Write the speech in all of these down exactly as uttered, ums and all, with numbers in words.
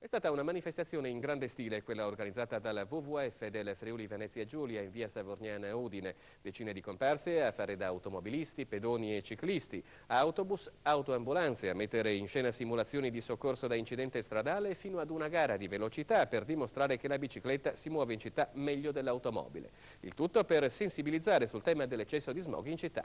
È stata una manifestazione in grande stile, quella organizzata dalla W W F del Friuli Venezia Giulia in via Savorniana a Udine. Decine di comparse a fare da automobilisti, pedoni e ciclisti, autobus, autoambulanze, a mettere in scena simulazioni di soccorso da incidente stradale fino ad una gara di velocità per dimostrare che la bicicletta si muove in città meglio dell'automobile. Il tutto per sensibilizzare sul tema dell'eccesso di smog in città.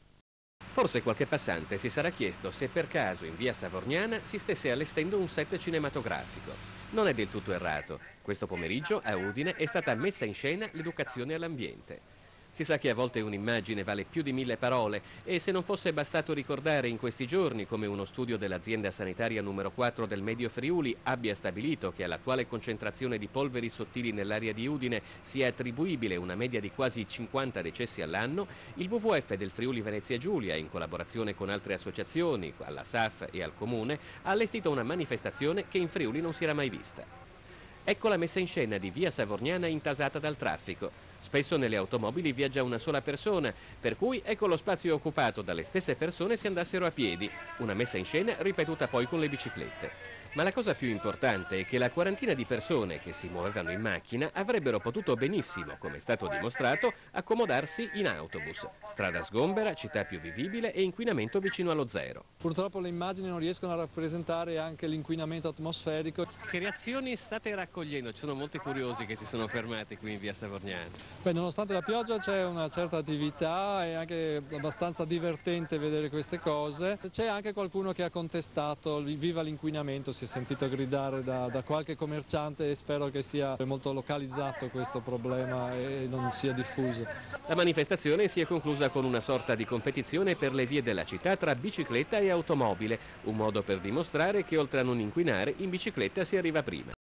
Forse qualche passante si sarà chiesto se per caso in via Savorniana si stesse allestendo un set cinematografico. Non è del tutto errato. Questo pomeriggio a Udine è stata messa in scena l'educazione all'ambiente. Si sa che a volte un'immagine vale più di mille parole e se non fosse bastato ricordare in questi giorni come uno studio dell'azienda sanitaria numero quattro del Medio Friuli abbia stabilito che all'attuale concentrazione di polveri sottili nell'aria di Udine sia attribuibile una media di quasi cinquanta decessi all'anno, il W W F del Friuli Venezia Giulia, in collaborazione con altre associazioni, alla S A F e al Comune, ha allestito una manifestazione che in Friuli non si era mai vista. Ecco la messa in scena di via Savorniana intasata dal traffico. Spesso nelle automobili viaggia una sola persona, per cui ecco lo spazio occupato dalle stesse persone se andassero a piedi. Una messa in scena ripetuta poi con le biciclette. Ma la cosa più importante è che la quarantina di persone che si muovevano in macchina avrebbero potuto benissimo, come è stato dimostrato, accomodarsi in autobus. Strada sgombera, città più vivibile e inquinamento vicino allo zero. Purtroppo le immagini non riescono a rappresentare anche l'inquinamento atmosferico. Che reazioni state raccogliendo? Ci sono molti curiosi che si sono fermati qui in via Savorniana. Beh, nonostante la pioggia c'è una certa attività, è anche abbastanza divertente vedere queste cose. C'è anche qualcuno che ha contestato viva l'inquinamento, si è sentito gridare da, da qualche commerciante e spero che sia molto localizzato questo problema e non sia diffuso. La manifestazione si è conclusa con una sorta di competizione per le vie della città tra bicicletta e automobile, un modo per dimostrare che oltre a non inquinare in bicicletta si arriva prima.